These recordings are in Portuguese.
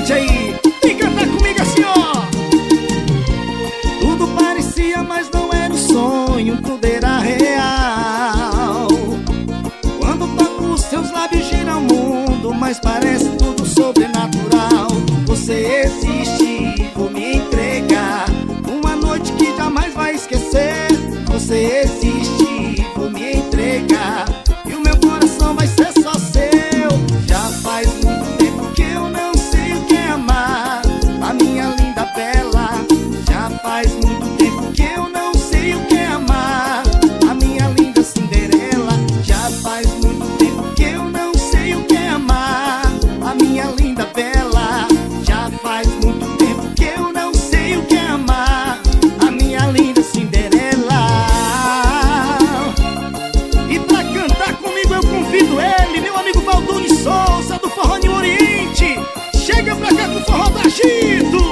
gente aí. Vem cantar comigo assim, ó. Tudo parecia, mas não era um sonho, tudo era real. Quando toco os seus lábios gira o mundo, mas parece tudo sobrenatural. Você existe, vou me entregar, uma noite que jamais vai esquecer. Você existe, vou me entregar, e o meu coração vai ser só seu. Já faz muito tempo que eu não sei o que é amar, a minha linda bela. Já faz muito tempo que eu não sei o que é amar, a minha linda Cinderela. Já faz muito tempo que eu não sei o que é amar, a minha linda bela. Já faz muito tempo que eu não sei o que é amar, a minha linda Cinderela. E pra cantar comigo eu convido ele, meu amigo Valdir Souza, do Forró New Oriente. Chega pra cá com o Forró da Gito.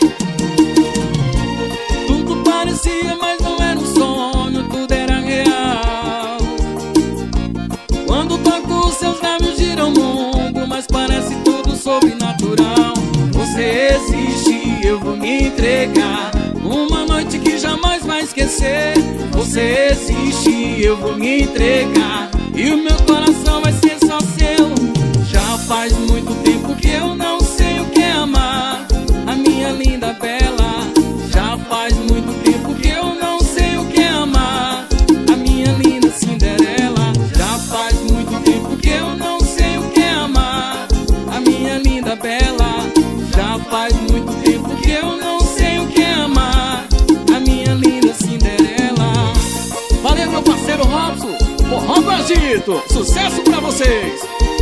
Tudo parecia, mas não era um sonho, tudo era real. Quando toco os seus lábios gira o mundo, mas parece tudo sobrenatural. Você existe, eu vou me entregar, uma noite que jamais vai esquecer. Você existe, eu vou me entregar, e o meu coração vai ser só seu. Já faz muito tempo que eu não sei o que é amar, a minha linda bela. Já faz muito tempo que eu não sei o que é amar, a minha linda Cinderela. Já faz muito tempo que eu não sei o que é amar, a minha linda bela. Já faz muito tempo que eu não sei o que é amar, a minha linda Cinderela. Valeu, meu parceiro Robson, Forró do Agito, sucesso pra vocês!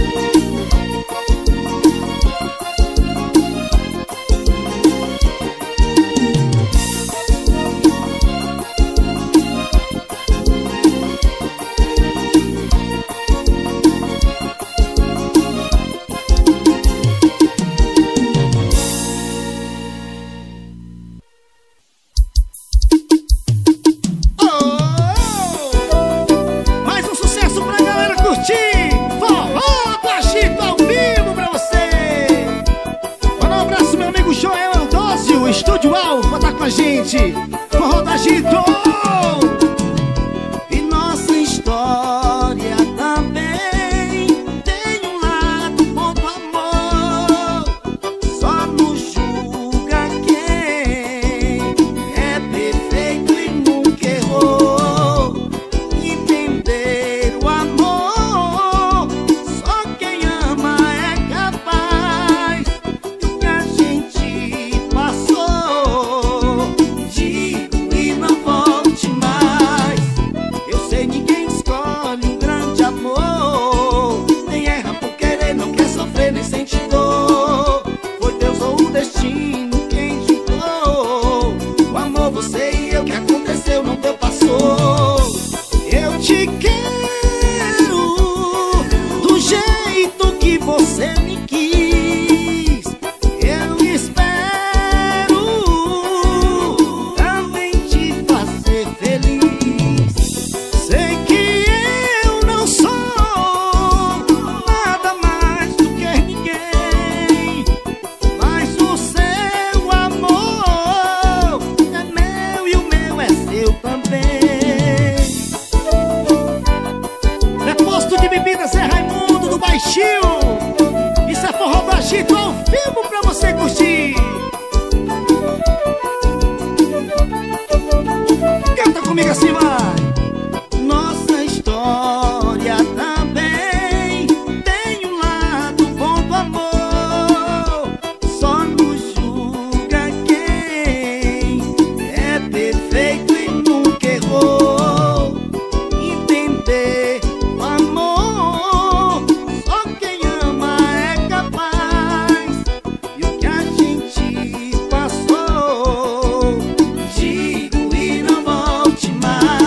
Mais um sucesso pra galera curtir. Forró da Gito ao vivo pra você. Manda um abraço, meu amigo Joel Eudósio, Estúdio Alfa, pra tá com a gente. Forró da Gito. E nossa história também tem um lado bom do amor. Só nos julga quem é perfeito e nunca errou. Entender o amor, só quem ama é capaz. E o que a gente passou, digo e não volte mais. Eu sei, ninguém escolhe um grande amor, nem erra por querer, não quer sofrer nem sente dor. Foi Deus ou o destino quem juntou o amor, você e eu, que aconteceu, não deu, passou. Eu te quero do jeito que você me quis. Eu espero também te fazer feliz. Sei que eu não sou nada mais do que ninguém, mas o seu amor é meu e o meu é seu também. Posto de bebidas é Raimundo do Baixio. Isso é Forró da Gito ao vivo pra você curtir. Canta comigo assim, vai. Nossa história também tem um lado bom do amor. Só nos julga quem é perfeito e nunca errou. Entender o amor, só quem ama é capaz. E o que a gente passou, digo e não volte mais.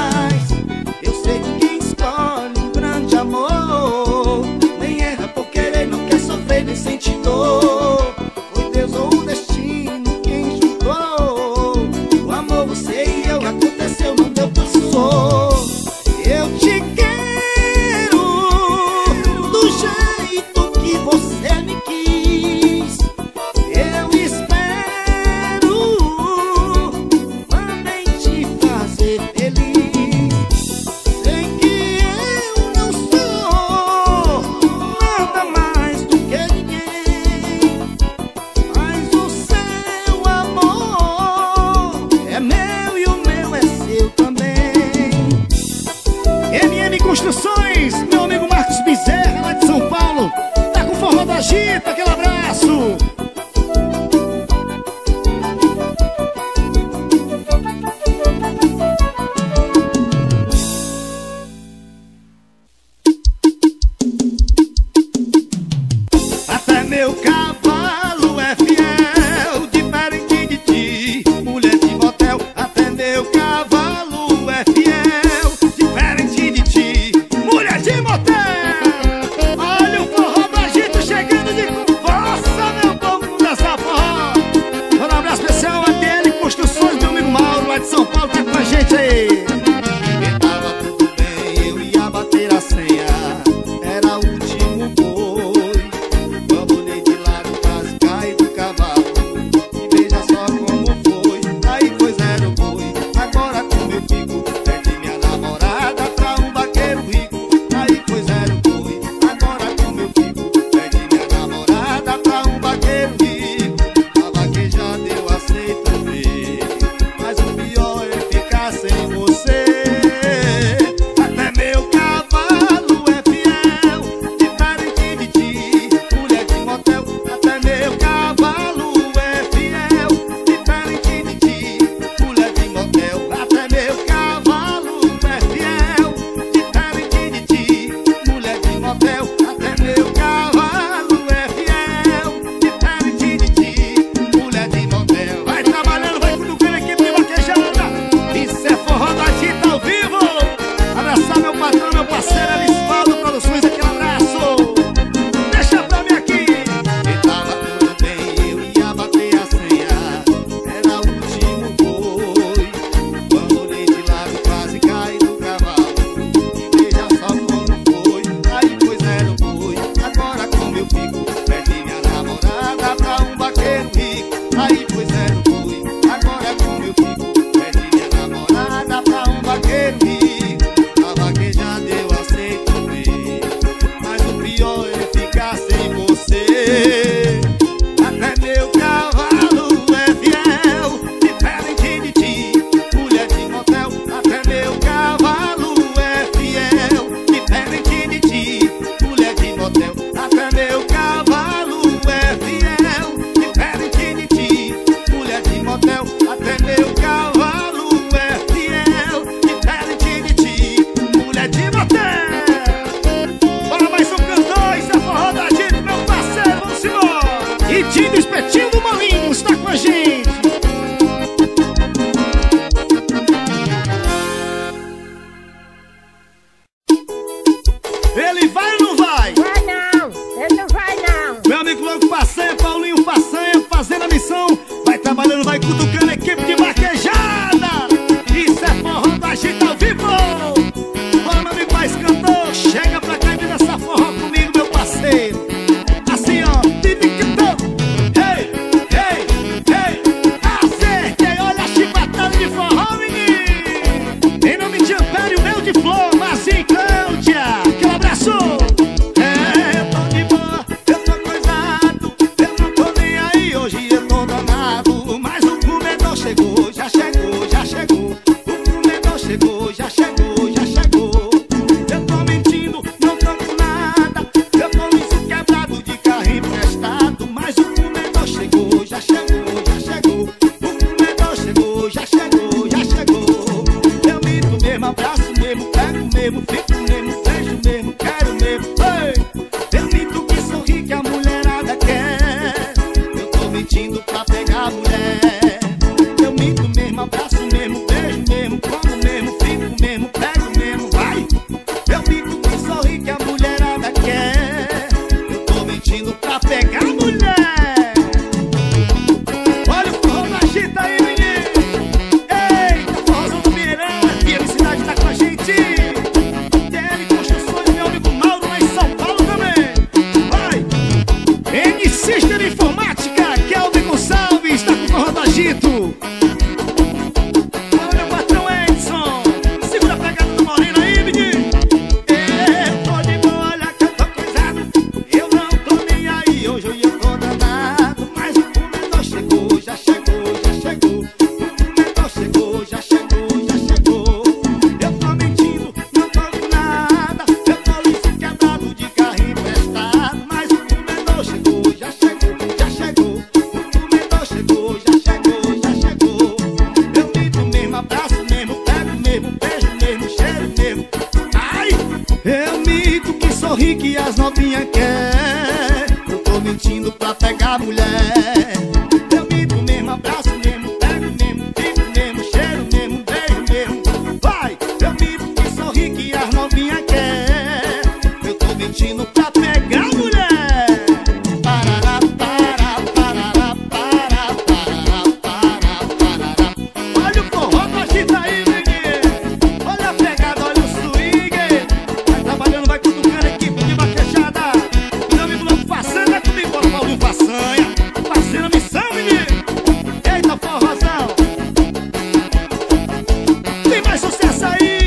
até meu cavalo é fiel. De pele de ti, mulher de motel. Bora mais um cantor, isso é forró da gente, meu parceiro, vamos embora. E Tino Espetinho do Malinho está com a gente. Ele vai ou não vai? Vai não, ele não vai não. Meu amigo Logo Façanha, Paulinho Façanha, fazendo a missão. Vai trabalhando, vai cutucando a equipe de vaquejada. Isso é forró da gente ao vivo. Bora, meu amigo mais cantor, chega pra cá e vira essa forró comigo, meu parceiro. Assim ó, hey, hey, hey. Acertei, olha a chibatada de forró, menino. Em nome de Ampério, meu de flor, Marcinho e Cláudia. Aquele abraço. É, eu tô de boa, eu tô coisado. Eu não tô nem aí, hoje eu tô danado. Mas o comedor chegou, já chegou, já chegou. O comedor chegou, já chegou, já chegou. Eu tô mentindo, não tô com nada. Eu tô liso quebrado de carro emprestado. Mas o comedor chegou, já chegou, já chegou. O comedor chegou, já chegou, já chegou. Eu minto mesmo, abraço mesmo, pego mesmo, fico mesmo, vejo mesmo, quero mesmo. Ei, eu minto que sorri que a mulherada quer. Eu tô mentindo pra pegar a mulher. Eu minto mesmo, abraço mesmo, beijo mesmo, como mesmo, fico mesmo, pego mesmo, vai. Eu minto que sorri que a mulherada quer. Eu tô mentindo pra pegar a mulher. Olha o forró da Gita aí, menino. Eita, forrozão do Mineirão, a felicidade tá com a gente. TL Construções, meu amigo Mauro lá em São Paulo também. Vai! N-Sister Informática, Kelvin Gonçalves, tá com o forró da Gito. Olha o patrão Edson, segura a pegada do Moreno aí, menino. Eu tô de boa, olha que eu tô coisado. Eu não tô nem aí, hoje eu tô danado. Mas o comedor chegou, já chegou, já chegou. O comedor chegou, já chegou, já chegou. Eu tô mentindo, não tô com nada. Eu tô liso quebrado de carro emprestado. Mas o comedor chegou, já chegou, já chegou. O comedor chegou, já chegou, já chegou. Eu minto mesmo, abraço mesmo, pego mesmo, beijo mesmo, cheiro mesmo. Ai! Eu minto que sorri que as novinhas quer. Eu tô mentindo pra pegar a mulher. Eu minto mesmo, abraço mesmo, pego mesmo, fico mesmo, cheiro mesmo, beijo mesmo. Vai! Eu minto que sorri que as novinhas quer. Eu tô mentindo pra pegar a mulher. Parará, pará, parará, pará, parará, pará, parará. Olha o forró da Gita aí, menino. Olha a pegada, olha o swing. Vai trabalhando, vai cutucando a equipe de vaquejada. Meu amigo Lobo Façanha, é comigo, bora Paulinho Façanha. Fazendo a missão, menino. Eita, forrozão. Tem mais sucesso aí.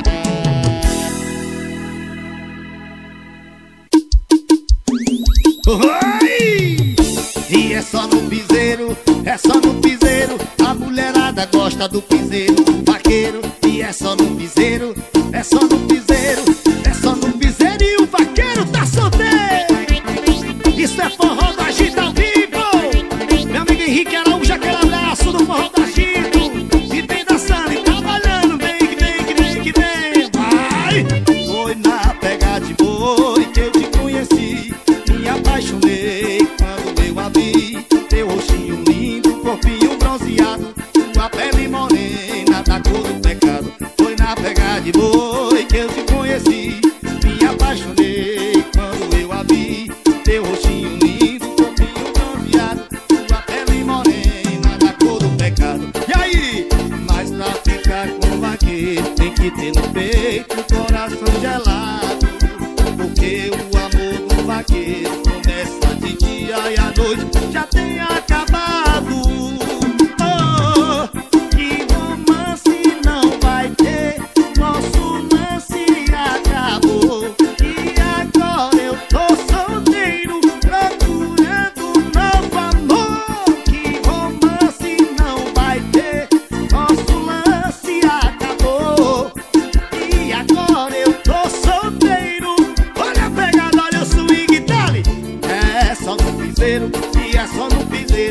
Oi! E é só no piseiro, é só no piseiro. A mulherada gosta do piseiro, vaqueiro. E é só no piseiro, é só no piseiro, é só no piseiro. E o vaqueiro tá solteiro. Isso é forró da Gita ao vivo. Meu amigo Henrique Araújo, aquele abraço do forró da Gita. E vem dançando e trabalhando, vem que vem, que vem, que vem. Vai! Foi na pegada de boi que eu te conheci. Me apaixonei quando eu a vi. Teu rostinho lindo, corpinho bronzeado, tua pele morena da cor do pecado. Foi na pegada de boi que eu te conheci. Me apaixonei quando eu a vi. Teu rostinho lindo, corpinho bronzeado, tua pele morena da cor do pecado. E aí? Mas pra ficar com vaqueiro tem que ter no peito um coração gelado. Porque o amor do vaqueiro começa de dia e à noite já tem acabado. Oh, que romance não vai ter, nosso lance acabou. E agora eu tô solteiro, procurando novo amor. Que romance não vai ter, nosso lance acabou. E agora eu tô solteiro. Olha a pegada, olha o swing, dale. É só no piseiro, e é só no piseiro.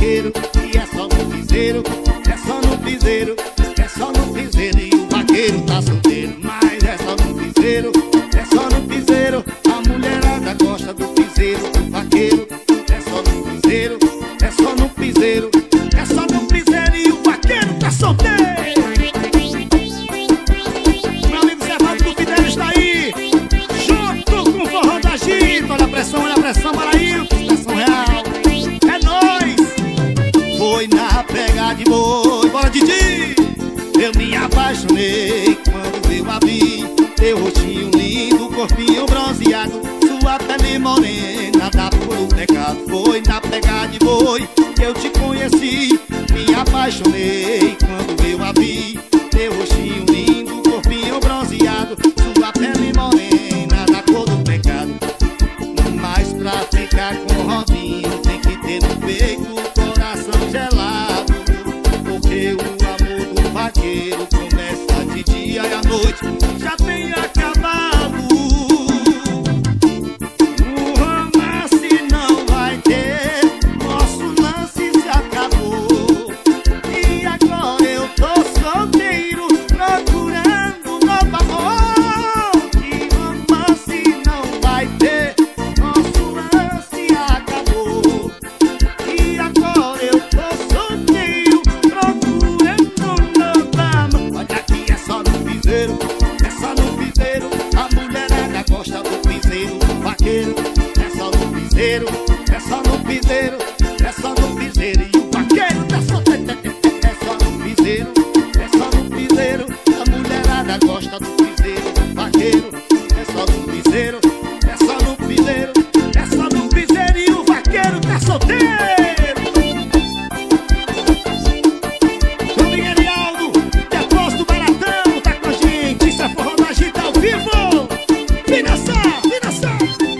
vaqueiro. E é só no piseiro, é só no piseiro, é só no piseiro. E o vaqueiro tá solteiro. Mas é só no piseiro, é só no piseiro. A mulherada gosta do piseiro do vaqueiro. É só no piseiro, é só no piseiro, é só no piseiro. E o vaqueiro tá solteiro. Meu amigo Servaldo do Fidel está aí, junto com o forró da Gita. Olha a pressão, Paraíba, estação real. É nóis. Foi na pega de boi, bora Didi. Eu me apaixonei quando eu a vi. Teu rostinho lindo, corpinho bronzeado, sua pele morena dá puro pecado. Foi na pega de boi que eu te conheci. Me apaixonei quando eu a vi. Teu rostinho lindo, corpinho bronzeado, sua pele morena da cor do pecado. Mas pra ficar com o Robinho tem que ter no peito o coração gelado. Porque o amor do vaqueiro começa de dia e à noite já tem acabado. O romance não vai ter, nosso lance se acabou. E agora eu tô solteiro, procurando novo amor. E romance não vai ter, nosso lance acabou. E agora eu tô solteiro, procurando novo amor. Olha aqui, é só no piseiro, é só no piseiro. A mulherada gosta do piseiro do vaqueiro. É só no piseiro, é só no piseiro, é só no piseiro. E o vaqueiro tá solteiro. É só no piseiro, é só no piseiro. A mulherada gosta do piseiro do vaqueiro. É só no piseiro, é só no piseiro, é só no piseiro. E o vaqueiro tá solteiro. Meu Miguel Aldo, depois do Baratão, tá com a gente. Isso é forró da Gita ao vivo. Vem dançar, vem dançar.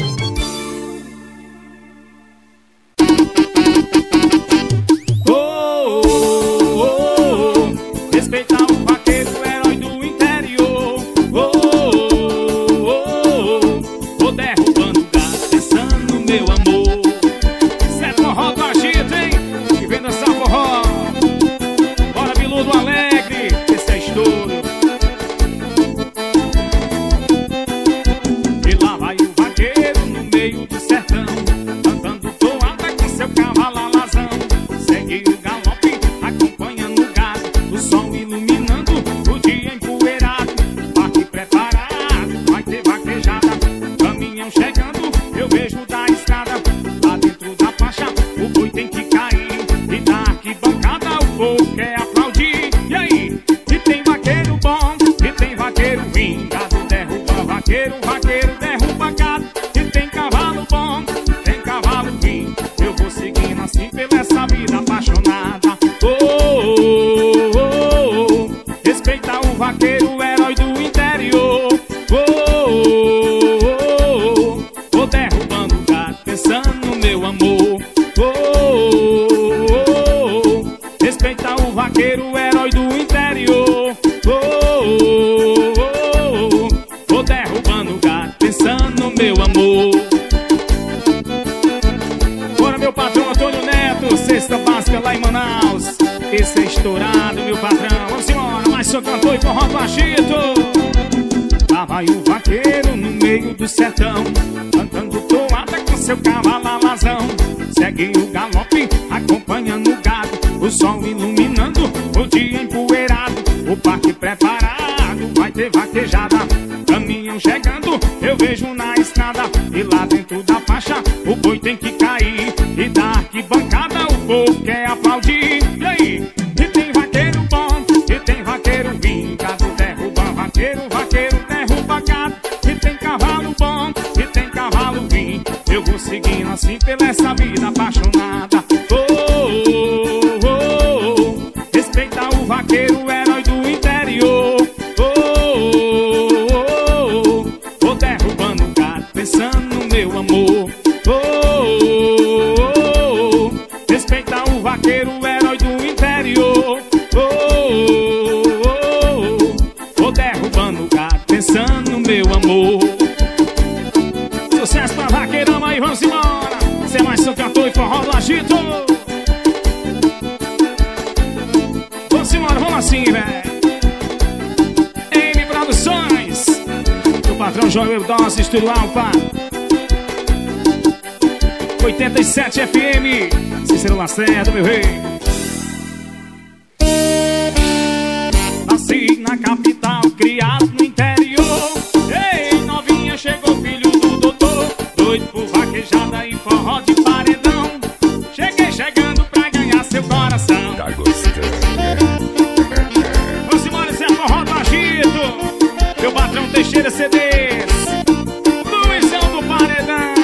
Respeitar o vaqueiro, herói do interior. Vou derrubando o gato, pensando no meu amor. Isso é forró do agito, hein? Que vem dançar forró. Bora, Biludo Alegre, esse é estouro. E lá vai o vaqueiro no meio do sertão, andando toada com seu cavalo alazão. Segue o galope, acompanhando o gado, o sol iluminando o dia empoeirado. Parque preparado, vai ter vaquejada, caminhão chegando, eu vejo da estrada. Lá dentro da faixa, o boi tem que cair, e da arquibancada o povo quer aplaudir. E aí? E tem vaqueiro bom, e tem vaqueiro ruim. Gado derruba vaqueiro, vaqueiro derruba gado. E tem cavalo bom, tem cavalo ruim. Eu vou seguindo assim pela essa vida apaixonada. Respeita o vaqueiro, herói do interior. Vou derrubando o gato, pensando no meu amor. Respeita o vaqueiro, herói do interior. Vou derrubando o gato, pensando no meu amor. Bora, meu patrão Antônio Neto, cesta básica lá em Manaus. Esse é estourado, meu patrão. Vamos embora, mais sou cantor e forró do agito. Lá vai o vaqueiro no meio do sertão, andando toada com seu cavalo alazão. Segue o galope, acompanhando o gado, o sol iluminando o dia empoeirado. O parque preparado, vai ter vaquejada, caminhão chegando, eu vejo na estrada. E lá dentro da faixa, o boi tem que cair, e da arquibancada o povo quer aplaudir. E aí? E tem vaqueiro bom, e tem vaqueiro ruim. Gado derruba vaqueiro, vaqueiro derruba gado. E tem cavalo bom, e tem cavalo ruim. Eu vou seguindo assim pela essa vida apaixonada. Respeita o vaqueiro, herói do interior. Vou derrubando o gato, pensando no meu amor. Respeita o vaqueiro, herói do interior. Vou derrubando o gato, pensando no meu amor. Sucesso pra vaqueirama aí, vamos embora. Você é mais seu cantor e forró Joel Dose, Estúdio Alfa 87 FM, Cícero Lacerda, meu rei. Nasci na capital, criado no interior. Ei, novinha, chegou filho do doutor, doido por vaquejada e forró de paredão. Cheguei chegando pra ganhar seu coração. Tá gostando? Vamos embora, esse é forró do agito. Meu patrão Teixeira CDs, Luizão do Paredão.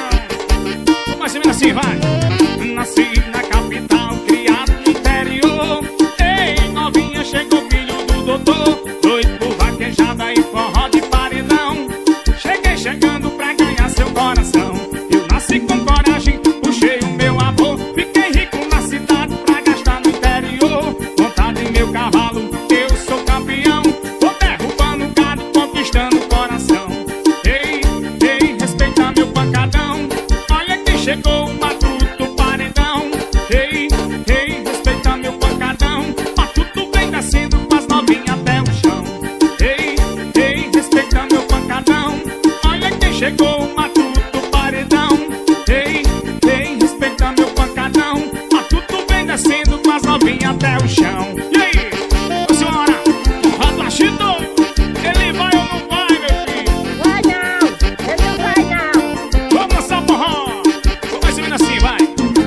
Vamos mais assim, vai. Nasci na capital, criado no interior. Ei, novinha, chegou filho do doutor, doido por vaquejada e forró de paredão. Cheguei chegando pra ganhar seu coração. Eu nasci com coragem, puxei o meu avô. Fiquei rico na cidade pra gastar no interior. Montado em meu cavalo, eu sou campeão. Vou derrubando o gado, conquistando o coração. Ei, ei, respeita meu pancadão. Olha que chegou o matuto paredão. Ei, ei, respeita meu pancadão. Matuto vem descendo com as novinhas até o chão. Ei, ei, respeita meu pancadão. Olha que chegou o matuto paredão. Ei, ei, respeita meu pancadão. Matuto vem descendo com as novinhas até o chão. E aí, ô senhora, Atlachito, ele vai ou não vai, meu filho? Vai não, ele não vai não. Vamos dançar forró. Vamos subir assim, vai.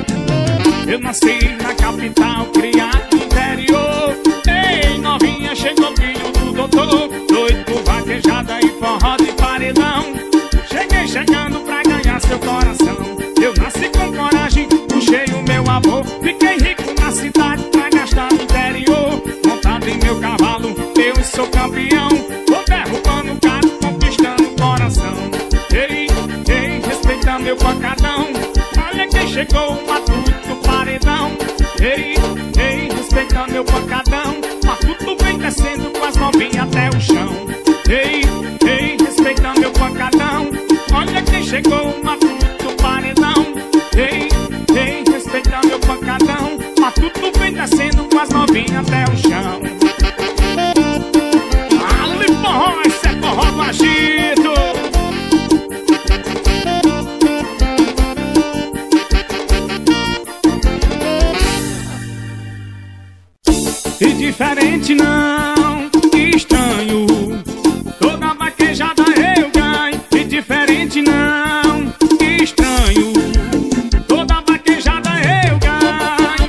Eu nasci na capital, criado no interior. Ei, novinha, chegou filho do doutor, doido por vaquejada e forró de paredão. Cheguei chegando pra ganhar seu coração. Eu nasci com coragem, puxei o meu avô. Fiquei rico na cidade pra gastar no interior. Montado em meu cavalo, eu sou campeão. Vou derrubando o gado, conquistando o coração. Ei, ei, respeita meu pancadão. Olha quem chegou, o matuto paredão. Ei, ei, respeita meu pancadão. Matuto vem descendo com as novinhas até o chão. Ei, ei, respeita meu pancadão. Olha quem chegou, o matuto paredão. Ei, ei, respeita meu pancadão. Matuto vem descendo com as novinhas até o chão. Ali forró, esse é forró do agito. E diferente não, estranho. Toda vaquejada eu ganho. E diferente não, estranho. Toda vaquejada eu ganho.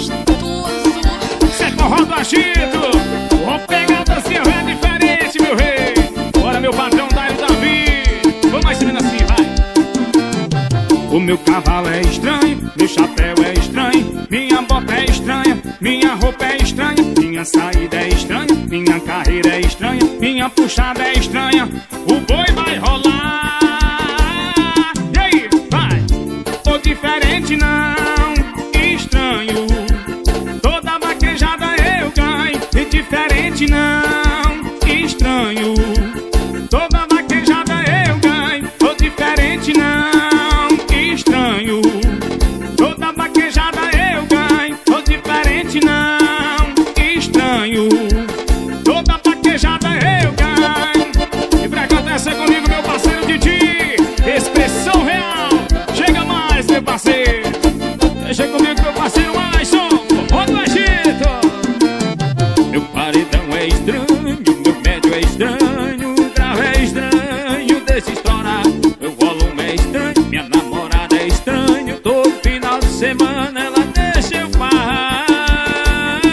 Cê é forró do agito. Vou pegar a dancinha, é diferente, meu rei. Bora, meu patrão Dário Davi. Vamos mais cima assim, vai. O meu cavalo é estranho, meu chapéu é estranho, minha bota é estranha, minha roupa é estranha, minha saída é estranha, minha carreira é estranha, minha puxada é estranha. O boi vai rolar. E aí, vai. Tô diferente não, estranho. Toda vaquejada eu ganho. E diferente não, estranho. Toda vaquejada eu ganho. Tô diferente não, estranho. Toda vaquejada eu ganho. Tô diferente não, estranho. Toda vaquejada eu ganho. E pra cantar essa comigo, meu parceiro Didi, expressão real. Chega mais, meu parceiro. Deixa comigo, meu parceiro Maison, forró do agito. Meu paredão é estranho, meu médio é estranho, o grau é estranho, deixa estourar. Meu volume é estranho, minha namorada é estranho. Todo final de semana ela deixa eu farrar.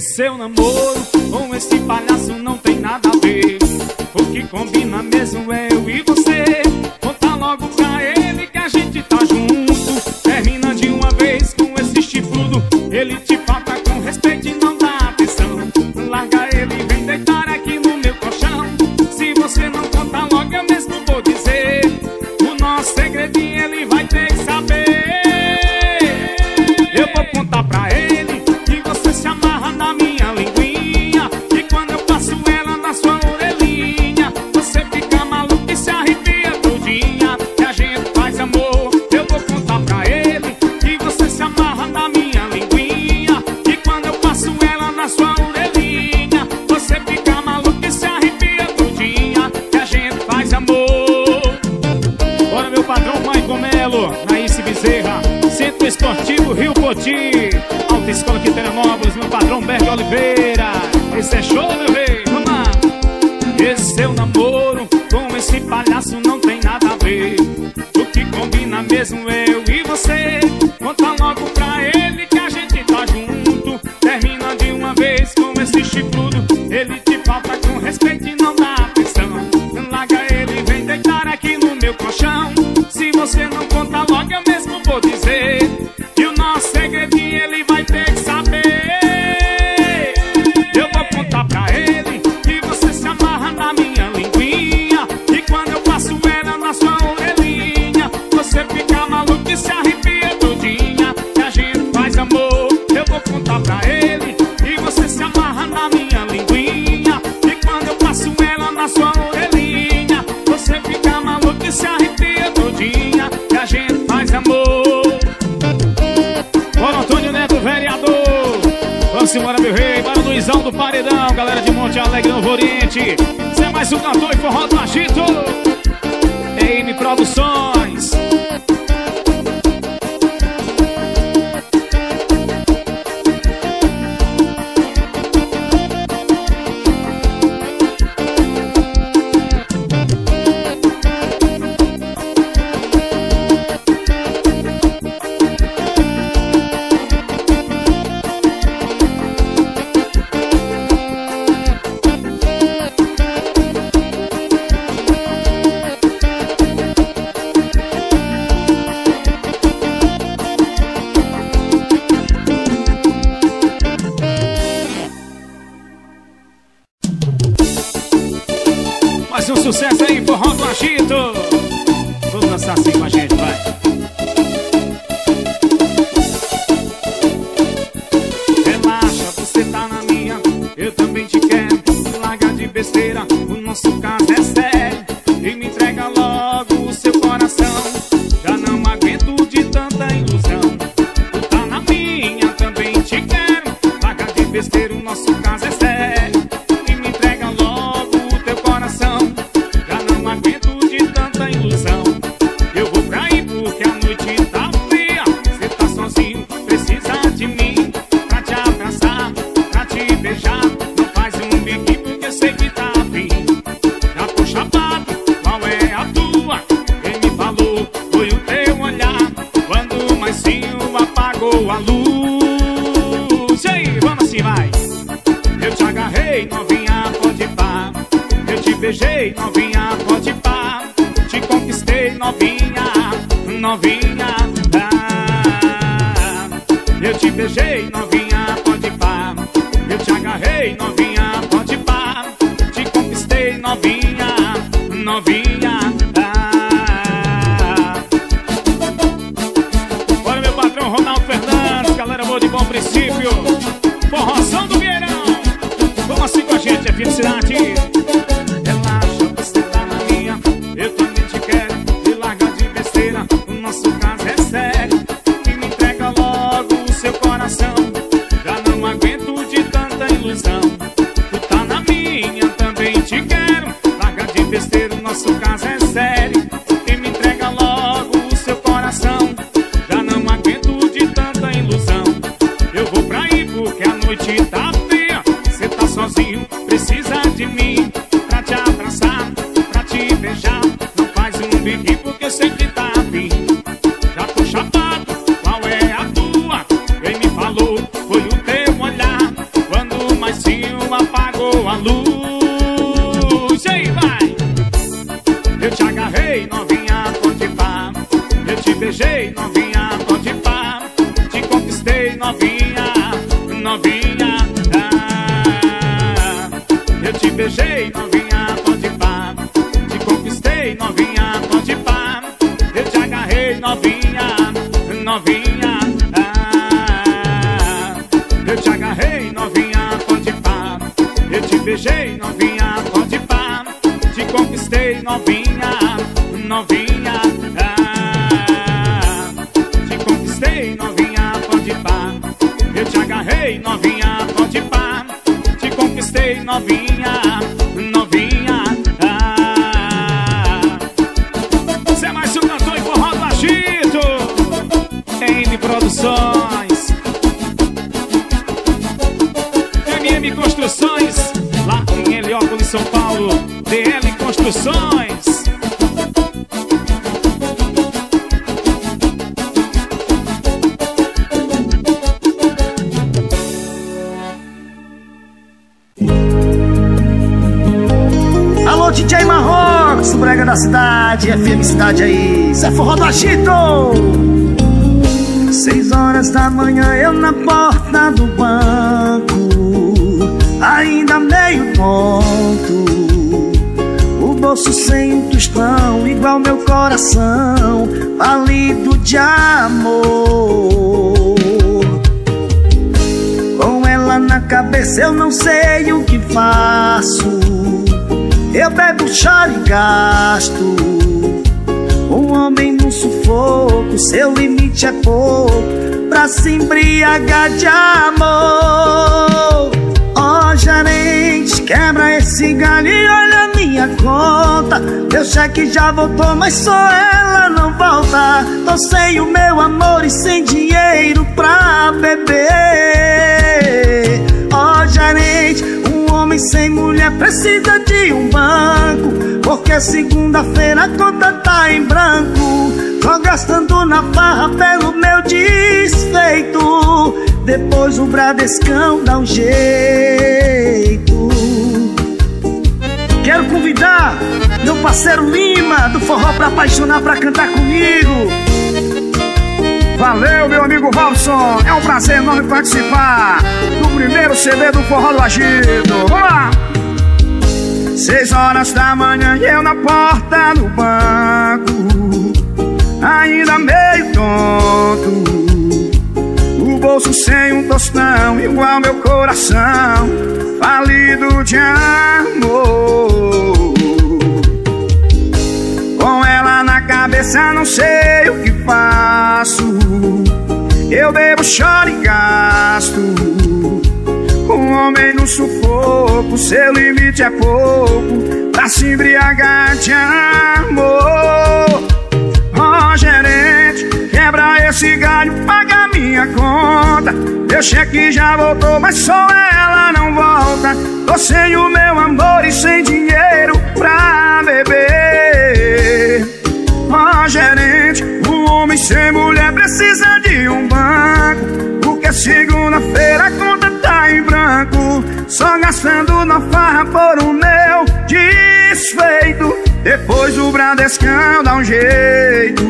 seu namoro com esse palhaço não tem nada a ver. O que combina mesmo é eu e você. Conta logo pra ele que a gente tá junto. Termina de uma vez com esse chifrudo. Ele te falta com respeito e não dá atenção. Larga ele e vem deitar aqui no meu colchão. Se você não contar logo eu mesmo vou dizer. O nosso segredinho ele vai ter que saber. Eu vou contar pra ele que você se amarra na minha linguinha. E quando eu passo ela na sua orelhinha, você fica maluco e se arrepia todinha. Que a gente faz amor. Eu vou contar pra ele que você se amarra na minha linguinha. E quando eu passo ela na sua orelhinha, você fica maluco e se arrepia todinha. Que a gente faz amor. Bora meu patrão Maicon Melo, Naíce Bezerra, Centro Esportivo Rio Poti, Alta Escola Quiteranópolis, meu patrão Berg Oliveira. Esse é show, meu rei, vamos lá. Esse seu namoro com esse palhaço não tem nada a ver. O que combina mesmo é eu e você. Conta logo pra ele que a gente tá junto. Termina de uma vez com esse chifrudo. Ele te falta com respeito e não dá atenção. Larga ele e vem deitar aqui no meu colchão. Se você não conta logo eu mesmo vou dizer. E o nosso segredinho ele vai ter que saber. Eu vou contar pra ele que você se amarra na minha linguinha. E quando eu passo ela na sua orelhinha, você fica maluco e se arrepia todinha. Que a gente faz amor. Eu vou contar pra ele que você se amarra na minha linguinha. E quando eu passo ela na sua orelhinha, você fica maluco e se arrepia todinha. Que a gente faz amor. Bora Antônio Neto, vereador. Vamos embora, meu rei. Para o Luizão do Paredão, galera de Monte Alegre, Novo Oriente. Você é mais um cantor e forró do agito. EM Produções. Mais um sucesso aí, forró do agito. Vamos dançar assim com a gente, vai. Relaxa, você tá na minha, eu também te quero. Larga de besteira, o nosso caso é sério. E me entrega logo o seu coração. Já não aguento de tanta ilusão. Tu tá na minha, também te quero. Larga de besteira, o nosso caso é sério. E me entrega logo o teu coração. Já não aguento de tanta ilusão. Eu vou pra ir porque a noite tá fria. Cê tá sozinho, precisa de mim. Pra te abraçar, pra te beijar. Não faz um biquinho porque sei que tá afim. Já tô chapado, qual é a tua? Quem me falou foi o teu olhar. Quando o Maicinho apagou a luz. E aí, vamos assim, vai. Eu te agarrei, novinha, pode pá. Eu te beijei, novinha, pode pá. Te conquistei, novinha, novinha, ah. Eu te beijei, novinha, pode pá. Eu te agarrei, novinha, pode pá. Te conquistei, novinha, novinha, ah. Bora meu patrão Ronaldo Fernandes, galera boa de bom princípio. Forrozão do Vieirão. Vamos assim com a gente, é felicidade. Relaxa, você tá na minha, eu também te quero. E larga de besteira, o nosso caso é sério. E me entrega logo o seu coração. Já não aguento de tanta ilusão. Tu tá na minha, também te quero. Larga de besteira, o nosso caso é sério. E me entrega logo o seu coração. Já não aguento de tanta ilusão. Eu vou pra ir porque a noite tá fria. Cê tá sozinho, precisa de mim. Pra te abraçar, pra te beijar. Não faz um biquinho porque sei que tá afim. Já tô chapado, qual é a tua? Quem me falou foi o teu olhar. Quando conquistei, novinha, pode pá. Te conquistei, novinha, novinha. Você é mais um cantor em forró do agito. N Produções, MM Construções, lá em Heliópolis, São Paulo. DL Construções. Alô, DJ Marrocos, do Brega da Cidade, FM Cidade aí, Zé Forró do Agito. 6 horas da manhã, eu na porta do banco, ainda meio tonto, o bolso sem um tostão, igual meu coração, pálido de amor. Com ela na cabeça eu não sei o que faço, eu bebo, choro e gasto. Um homem no sufoco, seu limite é pouco pra se embriagar de amor. Ó, gerente, quebra esse galho e olha a minha conta. Meu cheque já voltou, mas só ela não volta. Tô sem o meu amor e sem dinheiro pra beber. Ó, gerente, um homem sem mulher precisa de um banco, porque segunda-feira a conta tá em branco. Tô gastando na farra pelo meu desfeito, depois o Bradescão dá um jeito. Quero convidar meu parceiro Lima, do Forró pra Apaixonar, pra cantar comigo. Valeu, meu amigo Robson. É um prazer enorme participar do primeiro CD do Forró do Agito. Vamos lá! 6 horas da manhã e eu na porta do banco, ainda meio tonto, o bolso sem um tostão, igual meu coração, falido de amor. Com ela na cabeça não sei o que faço, eu bebo, choro e gasto. Um homem no sufoco, seu limite é pouco pra se embriagar de amor. Ó, gerente, quebra esse galho, paga minha conta. Meu cheque já voltou, mas só ela não volta. Tô sem o meu amor e sem dinheiro pra beber. Ó, gerente, um homem sem mulher precisa de um banco, porque segunda-feira a conta tá em branco. Só gastando na farra por o meu desfeito, depois o Bradescão dá um jeito.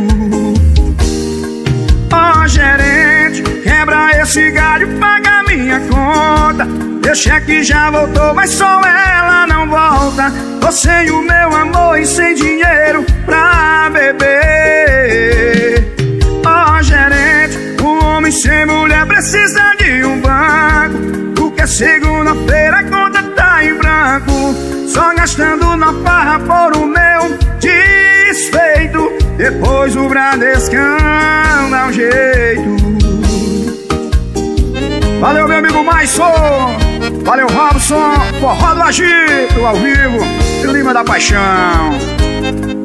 Ó, gerente, quebra esse galho, paga minha conta. Meu cheque já voltou, mas só ela não volta. Tô sem o meu amor e sem dinheiro pra beber. Ó, gerente, um homem sem mulher precisa de um banco, porque segunda-feira a conta tá em branco. Só gastando na farra por o meu desfeito, depois o Bradescão dá um jeito. Valeu, meu amigo Maison. Valeu, Robson. Forró do Agito, ao vivo, Lima da Paixão.